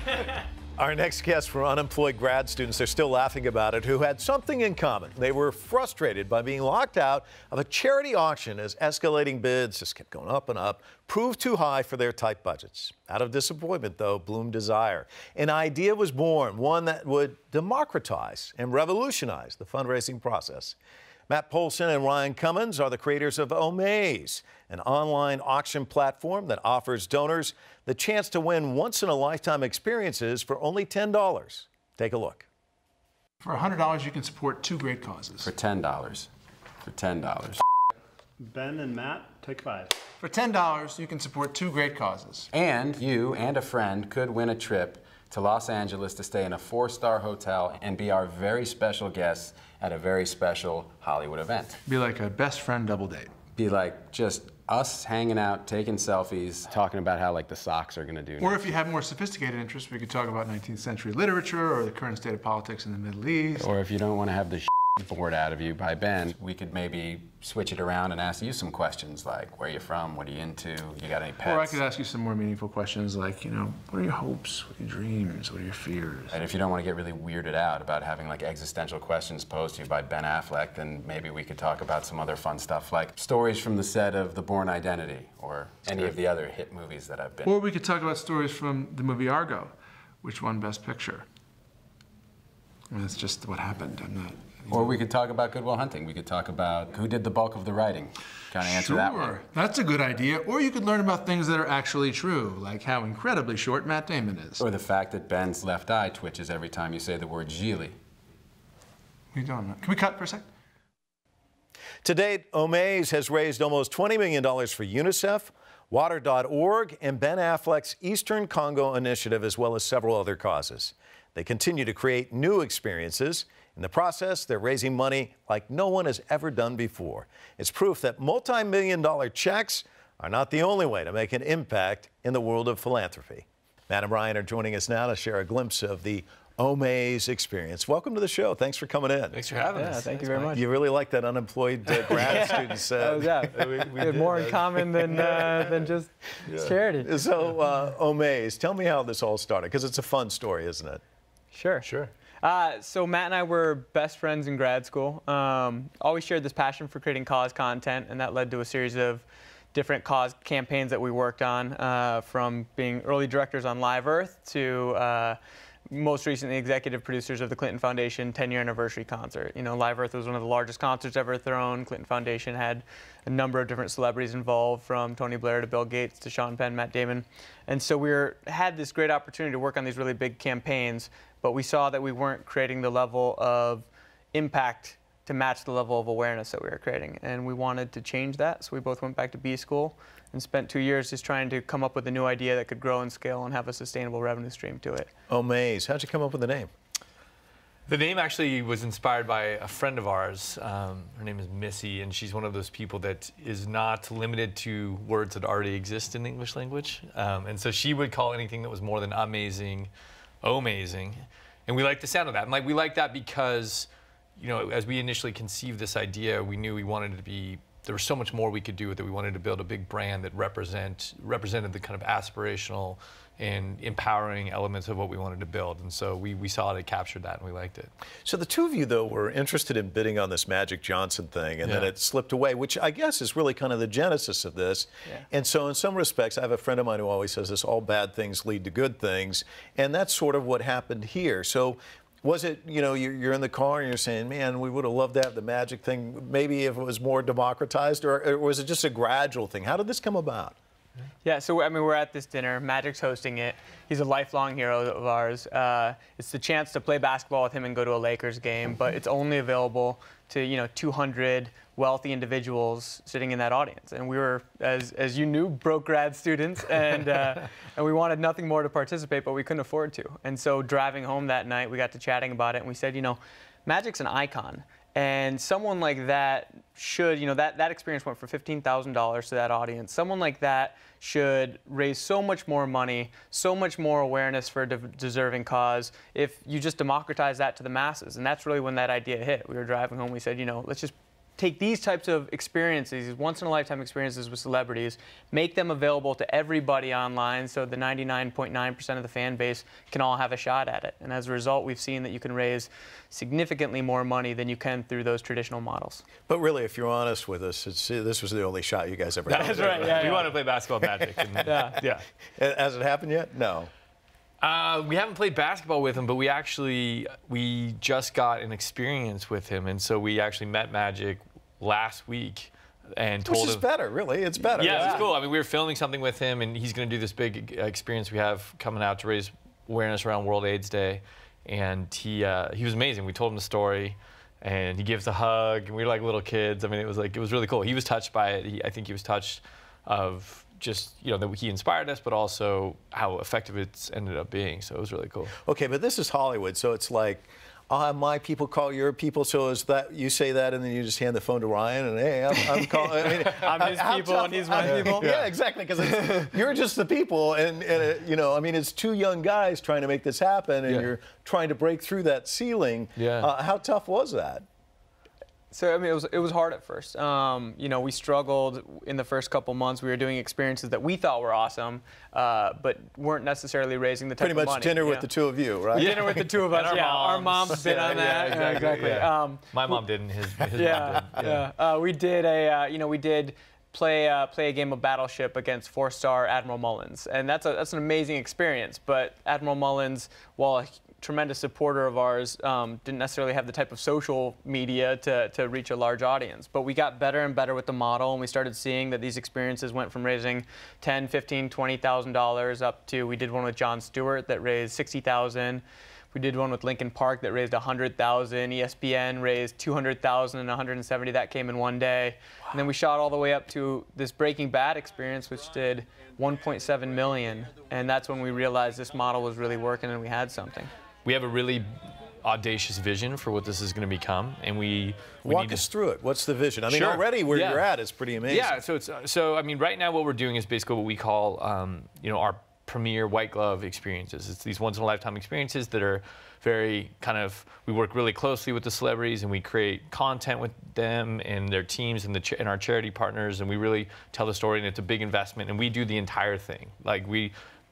Our next guests were unemployed grad students. They're still laughing about it, who had something in common. They were frustrated by being locked out of a charity auction as escalating bids just kept going up and up, proved too high for their tight budgets. Out of disappointment, though, bloomed desire. An idea was born, one that would democratize and revolutionize the fundraising process. Matt Pohlson and Ryan Cummins are the creators of Omaze, an online auction platform that offers donors the chance to win once-in-a-lifetime experiences for only $10. Take a look. For $100, you can support 2 great causes. For $10. For $10. Ben and Matt, take 5. For $10, you can support 2 great causes. And you and a friend could win a trip to Los Angeles to stay in a 4-star hotel and be our very special guests at a very special Hollywood event. Be like a best friend double date. Be like just us hanging out, taking selfies, talking about how like the Sox are gonna do. Or if you have more sophisticated interests, we could talk about 19th century literature or the current state of politics in the Middle East. Or if you don't want to have the bored out of you by Ben, we could maybe switch it around and ask you some questions like, where are you from, what are you into, you got any pets? Or I could ask you some more meaningful questions like, you know, what are your hopes, what are your dreams, what are your fears? And if you don't want to get really weirded out about having like existential questions posed to you by Ben Affleck, then maybe we could talk about some other fun stuff like stories from the set of The Bourne Identity or any of the other hit movies that I've been. Or we could talk about stories from the movie Argo, which won Best Picture. I mean, that's just what happened. I'm not... Or we could talk about Good Will Hunting. We could talk about who did the bulk of the writing. Kind of answer that one. Sure, that's a good idea. Or you could learn about things that are actually true, like how incredibly short Matt Damon is. Or the fact that Ben's left eye twitches every time you say the word Gigli. We don't know. Can we cut for a sec? To date, Omaze has raised almost $20 million for UNICEF, Water.org, and Ben Affleck's Eastern Congo Initiative, as well as several other causes. They continue to create new experiences. In the process, they're raising money like no one has ever done before. It's proof that multi-million-dollar checks are not the only way to make an impact in the world of philanthropy. Matt and Ryan are joining us now to share a glimpse of the Omaze experience. Welcome to the show. Thanks for coming in. Thanks for having us. Thank you very much. You really like that unemployed grad student said. We had more in common than just charity. So, Omaze, tell me how this all started, because it's a fun story, isn't it? Sure. So Matt and I were best friends in grad school. Always shared this passion for creating cause content, and that led to a series of different cause campaigns that we worked on, from being early directors on Live Earth to most recently executive producers of the Clinton Foundation 10-year anniversary concert. You know, Live Earth was one of the largest concerts ever thrown. Clinton Foundation had a number of different celebrities involved, from Tony Blair to Bill Gates to Sean Penn, Matt Damon. And so we had this great opportunity to work on these really big campaigns, but we saw that we weren't creating the level of impact to match the level of awareness that we were creating. And we wanted to change that, so we both went back to B school and spent 2 years just trying to come up with a new idea that could grow and scale and have a sustainable revenue stream to it. Omaze, how'd you come up with the name? The name actually was inspired by a friend of ours. Her name is Missy, and she's one of those people that is not limited to words that already exist in the English language. And so she would call anything that was more than amazing, Omazing. And we liked the sound of that. And like, we liked that because, you know, as we initially conceived this idea, we knew we wanted it to be, there was so much more we could do with it. We wanted to build a big brand that represented the kind of aspirational and empowering elements of what we wanted to build. And so we saw it captured that, and we liked it. So the two of you, though, were interested in bidding on this Magic Johnson thing, and then it slipped away, which I guess is really kind of the genesis of this. Yeah. And so in some respects, I have a friend of mine who always says this, all bad things lead to good things, and that's sort of what happened here. So was it, you know, you're in the car and you're saying, man, we would have loved to have the Magic thing, maybe if it was more democratized, or was it just a gradual thing? How did this come about? Yeah, so I mean, we're at this dinner. Magic's hosting it. He's a lifelong hero of ours. It's the chance to play basketball with him and go to a Lakers game, but it's only available to 200 wealthy individuals sitting in that audience. And we were, as you knew, broke grad students, and we wanted nothing more to participate, but we couldn't afford to. And so driving home that night, we got to chatting about it, and we said, you know, Magic's an icon. And someone like that should, that experience went for $15,000 to that audience. Someone like that should raise so much more money, so much more awareness for a deserving cause if you just democratize that to the masses. And that's really when that idea hit. We were driving home, we said, let's just take these types of experiences, these once-in-a-lifetime experiences with celebrities, make them available to everybody online so the 99.9% of the fan base can all have a shot at it. And as a result, we've seen that you can raise significantly more money than you can through those traditional models. But really, if you're honest with us, this was the only shot you guys ever had. That's right, yeah. We want to play basketball Magic. And, yeah. Has it happened yet? No. We haven't played basketball with him, but we just got an experience with him, and so we actually met Magic last week and told him. Which is better, really. It's better. Yeah, it's cool. I mean, we were filming something with him, and he's going to do this big experience we have coming out to raise awareness around World AIDS Day, and he was amazing. We told him the story, and he gives a hug, and we were like little kids. I mean, it was really cool. He was touched by it. I think he was touched of just, you know, that he inspired us, but also how effective it's ended up being. So it was really cool. Okay, but this is Hollywood, so it's like, I'll have my people call your people. So is that you say that, and then you just hand the phone to Ryan, and hey, I'm calling. I mean, I'm his people, and he's my people. Yeah, exactly. Because you're just the people, and you know, I mean, it's two young guys trying to make this happen, and you're trying to break through that ceiling. Yeah. How tough was that? So, I mean, it was hard at first. You know, we struggled in the first couple months. We were doing experiences that we thought were awesome, but weren't necessarily raising the type of money. Pretty much dinner with the two of you, right? Dinner with the two of us, our moms. Our moms bid on that. Yeah, exactly. Yeah. My mom didn't. His mom did. We did you know, we did play a game of Battleship against 4-star Admiral Mullins, and that's an amazing experience. But Admiral Mullins, while a tremendous supporter of ours, didn't necessarily have the type of social media to reach a large audience. But we got better and better with the model, and we started seeing that these experiences went from raising $10,000, $15,000, $20,000 up to, we did one with Jon Stewart that raised $60,000. We did one with Lincoln Park that raised $100,000. ESPN raised $200,000 and $170,000. That came in one day. Wow. And then we shot all the way up to this Breaking Bad experience, which did $1.7 million. And that's when we realized this model was really working and we had something. We have a really audacious vision for what this is going to become, and we walk us through it. What's the vision? I mean, already where you're at is pretty amazing. Yeah. So I mean, right now what we're doing is basically what we call, you know, our premier white glove experiences. It's these once-in-a-lifetime experiences that are very kind of, we work really closely with the celebrities, and we create content with them and their teams and our charity partners, and we really tell the story, and it's a big investment, and we do the entire thing. Like we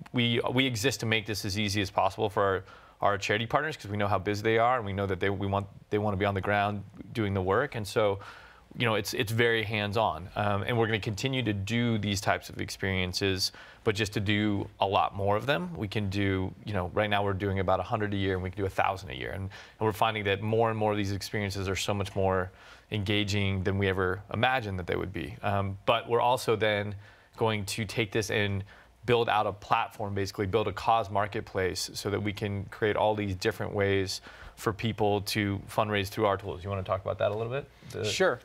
exist to make this as easy as possible for our charity partners, because we know how busy they are, and we know that they want to be on the ground doing the work, and so, you know, it's very hands-on, and we're going to continue to do these types of experiences, but just to do a lot more of them. We can do, you know, right now we're doing about 100 a year, and we can do 1,000 a year, and we're finding that more and more of these experiences are so much more engaging than we ever imagined that they would be. But we're also then going to take this and build out a platform, basically build a cause marketplace, so that we can create all these different ways for people to fundraise through our tools. You want to talk about that a little bit? Sure.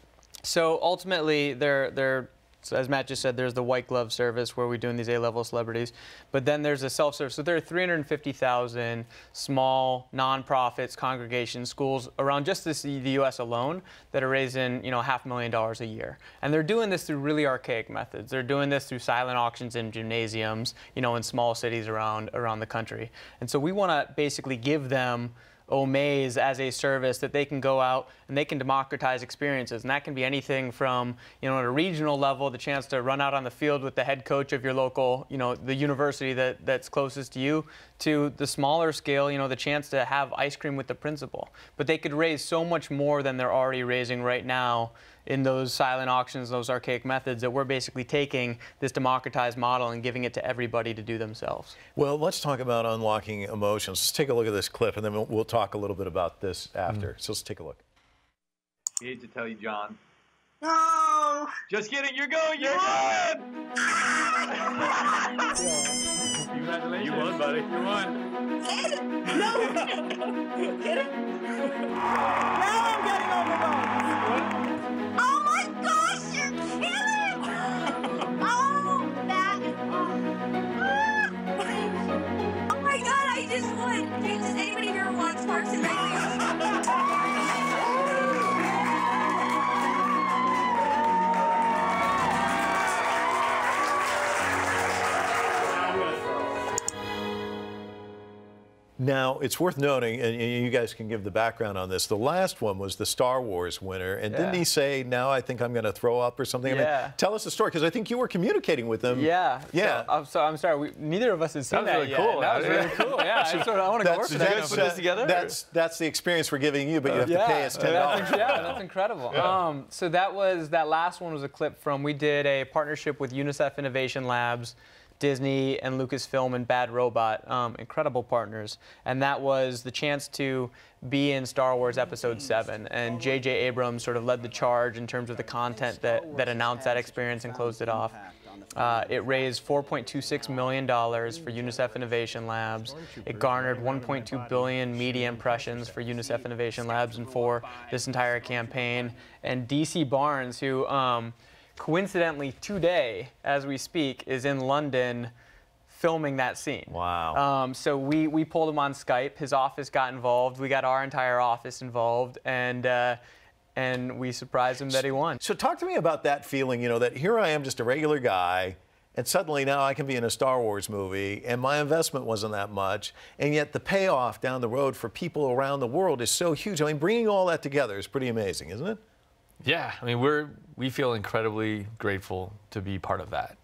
So ultimately, so as Matt just said, there's the white glove service where we're doing these A-level celebrities, but then there's a self-service. So there are 350,000 small nonprofits, congregations, schools around just the U.S. alone that are raising, you know, $500,000 a year, and they're doing this through really archaic methods. They're doing this through silent auctions in gymnasiums, you know, in small cities around the country, and so we want to basically give them Omaze as a service that they can go out and they can democratize experiences, and that can be anything from, you know, at a regional level, the chance to run out on the field with the head coach of your local, you know, the university that's closest to you, to the smaller scale, you know, the chance to have ice cream with the principal. But they could raise so much more than they're already raising right now in those silent auctions, those archaic methods, that we're basically taking this democratized model and giving it to everybody to do themselves. Well, let's talk about unlocking emotions. Let's take a look at this clip, and then we'll talk a little bit about this after. So let's take a look. I hate to tell you, John. No! Just kidding, you're going, you won! Congratulations. You won, buddy. You won. No! You kidding? Now I'm getting overwhelmed. Oh my gosh, you're kidding! Oh, that is oh my god, I just won. Does anybody here watch Parks and Recreation? Now, it's worth noting, and you guys can give the background on this, the last one was the Star Wars winner, and didn't he say, now I think I'm going to throw up or something? Yeah. I mean, tell us the story, because I think you were communicating with him. Yeah. Yeah. So I'm sorry, neither of us has seen That was that really yet. cool. That was really cool. Yeah. I want to go work for that guys put this together? That's the experience we're giving you, but you have to pay us $10. That's incredible. Yeah. So that last one was a clip from, we did a partnership with UNICEF Innovation Labs, Disney and Lucasfilm and Bad Robot, incredible partners. And that was the chance to be in Star Wars Episode 7. And J.J. Abrams sort of led the charge in terms of the content that announced that experience and closed it off. It raised $4.26 million for UNICEF Innovation Labs. It garnered 1.2 billion media impressions for UNICEF Innovation Labs and for this entire campaign. And DC Barnes, who coincidentally today, as we speak, is in London filming that scene. Wow. So we pulled him on Skype. His office got involved. We got our entire office involved, and we surprised him that he won. So talk to me about that feeling, you know, that here I am, just a regular guy, and suddenly now I can be in a Star Wars movie, and my investment wasn't that much, and yet the payoff down the road for people around the world is so huge. I mean, bringing all that together is pretty amazing, isn't it? Yeah, I mean, we feel incredibly grateful to be part of that.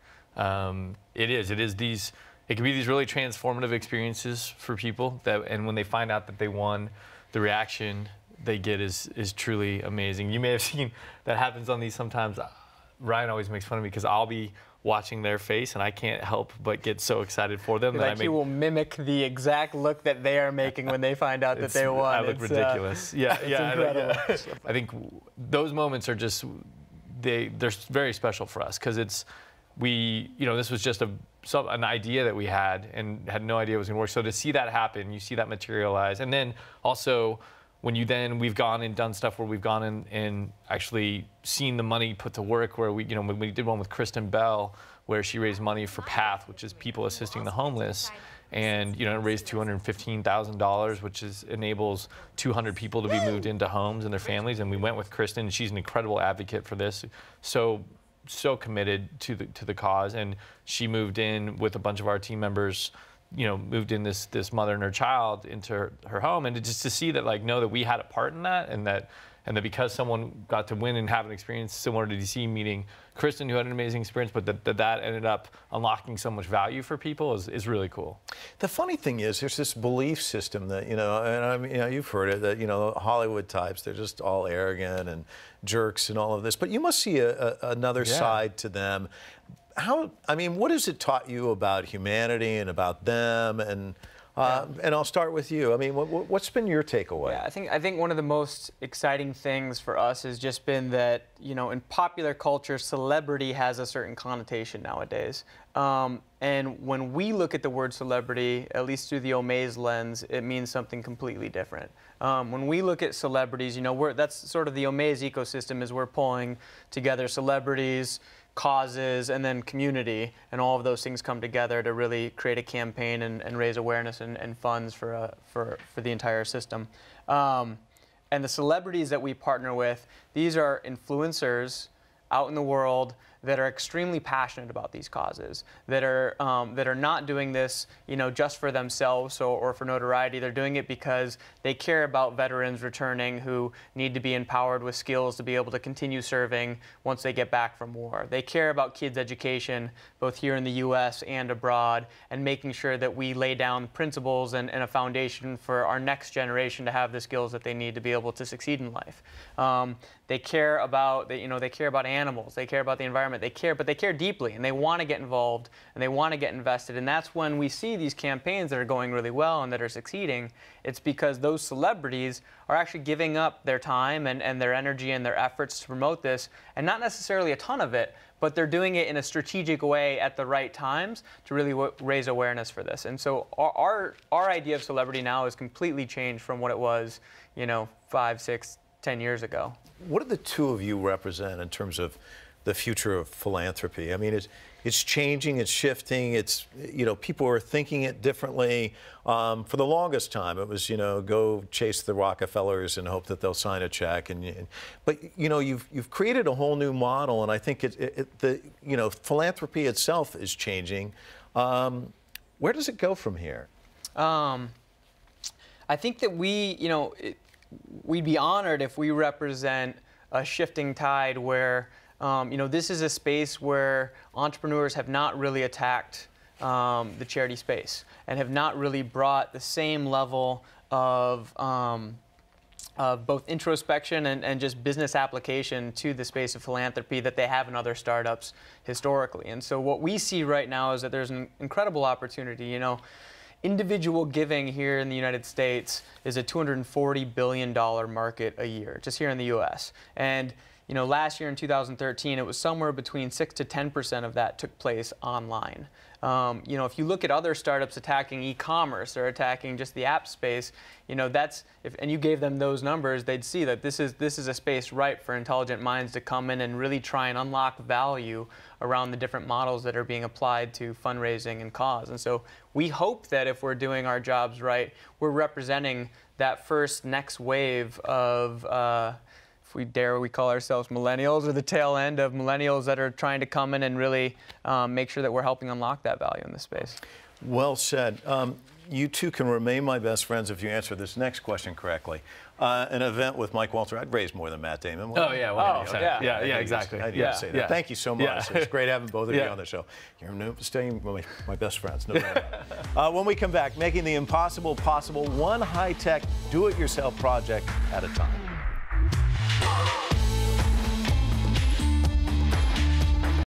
It can be these really transformative experiences for people and when they find out that they won, the reaction they get is truly amazing. You may have seen that happens on these sometimes. Ryan always makes fun of me because I'll be watching their face and I can't help but get so excited for them. Like you will mimic the exact look that they are making when they find out that they won. I look ridiculous. Yeah. Incredible. I think those moments are just, they're very special for us because this was just an idea that we had and had no idea it was going to work. So to see that happen, you see that materialize. And then also, when we've gone and done stuff where we've gone and actually seen the money put to work, where when we did one with Kristen Bell, where she raised money for PATH, which is People Assisting the Homeless, and it raised $215,000, which enables 200 people to be moved into homes and their families. And we went with Kristen, and she's an incredible advocate for this. So committed to the cause, and she moved in with a bunch of our team members. Moved in this mother and her child into her home, and just to see that, know that we had a part in that, and that because someone got to win and have an experience similar to DC, meeting Kristen, who had an amazing experience, but that ended up unlocking so much value for people is really cool. The funny thing is, there's this belief system that, and I mean, you've heard it, that, Hollywood types, they're just all arrogant and jerks and all of this, but you must see another side to them. What has it taught you about humanity and about them? And I'll start with you. I mean, what's been your takeaway? Yeah, I think one of the most exciting things for us has just been that, in popular culture, celebrity has a certain connotation nowadays. And when we look at the word celebrity, at least through the Omaze lens, it means something completely different. When we look at celebrities, that's sort of the Omaze ecosystem, is we're pulling together celebrities, causes, and then community, and all of those things come together to really create a campaign and raise awareness and funds for the entire system. And the celebrities that we partner with, these are influencers out in the world that are extremely passionate about these causes, that are not doing this, just for themselves or for notoriety. They're doing it because they care about veterans returning who need to be empowered with skills to be able to continue serving once they get back from war. They care about kids' education, both here in the U.S. and abroad, and making sure that we lay down principles and a foundation for our next generation to have the skills that they need to be able to succeed in life. They care about, they care about animals. They care about the environment. But they care deeply, and they want to get involved, and they want to get invested. And that's when we see these campaigns that are going really well and that are succeeding. It's because those celebrities are actually giving up their time and their energy and their efforts to promote this, and not necessarily a ton of it, but they're doing it in a strategic way at the right times to really raise awareness for this. And so our idea of celebrity now has completely changed from what it was, 5, 6, 10 years ago. What do the two of you represent in terms of the future of philanthropy? I mean, it's changing, it's shifting, it's, people are thinking it differently. For the longest time, it was, go chase the Rockefellers and hope that they'll sign a check. But you've created a whole new model, and I think philanthropy itself is changing. Where does it go from here? I think that we'd be honored if we represent a shifting tide where, this is a space where entrepreneurs have not really attacked the charity space and have not really brought the same level of both introspection and just business application to the space of philanthropy that they have in other startups historically. And so what we see right now is that there's an incredible opportunity. Individual giving here in the United States is a $240 billion market a year, just here in the U.S. And last year in 2013, it was somewhere between 6 to 10% of that took place online. If you look at other startups attacking e-commerce or attacking just the app space, and you gave them those numbers, they'd see that this is a space ripe for intelligent minds to come in and really try and unlock value around the different models that are being applied to fundraising and cause. And so we hope that if we're doing our jobs right, we're representing that first next wave of if we dare, we call ourselves millennials, or the tail end of millennials that are trying to come in and really make sure that we're helping unlock that value in this space. Well said. You two can remain my best friends if you answer this next question correctly. An event with Mike Walter, I'd raise more than Matt Damon. Oh, yeah. Well, yeah, exactly. I didn't say that. Yeah. Thank you so much. Yeah. It's great having both of you on the show. You're staying my best friends. No doubt. When we come back, making the impossible possible, one high-tech, do-it-yourself project at a time.